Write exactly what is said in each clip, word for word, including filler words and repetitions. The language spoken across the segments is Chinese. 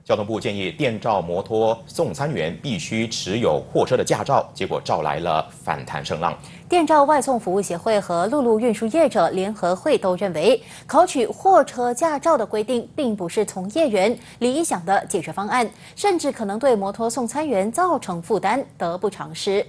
交通部建议电召摩托送餐员必须持有货车的驾照，结果招来了反弹声浪。 电召外送服务协会和陆路运输业者联合会都认为，考取货车驾照的规定并不是从业员理想的解决方案，甚至可能对摩托送餐员造成负担，得不偿失。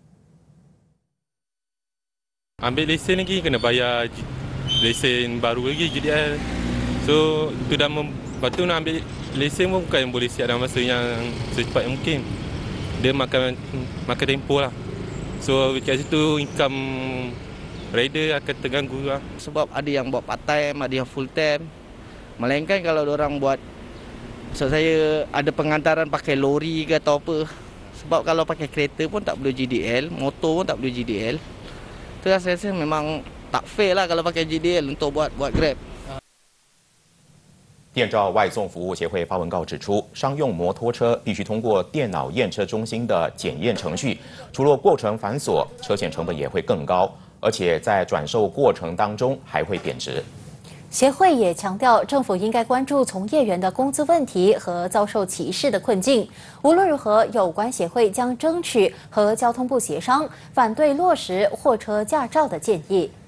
Ambil lesen lagi kena bayar lesen baru lagi G D L. So itu dah mem, lepas tu nak ambil lesen pun bukan boleh siap dalam masa yang secepat yang mungkin. Dia makan makan tempoh lah. So kat situ income rider akan terganggu lah. Sebab ada yang buat part time, ada yang full time. Melainkan kalau orang buat, maksud saya ada pengantaran pakai lori ke atau apa. Sebab kalau pakai kereta pun tak perlu G D L, motor pun tak perlu G D L. Itu saya rasa memang tak fair lah kalau pakai G D L untuk buat buat Grab. 电召外送服务协会发文告指出，商用摩托车必须通过电脑验车中心的检验程序，除了过程繁琐，车险成本也会更高，而且在转售过程当中还会贬值。 协会也强调，政府应该关注从业员的工资问题和遭受歧视的困境。无论如何，有关协会将争取和交通部协商，反对落实货车驾照的建议。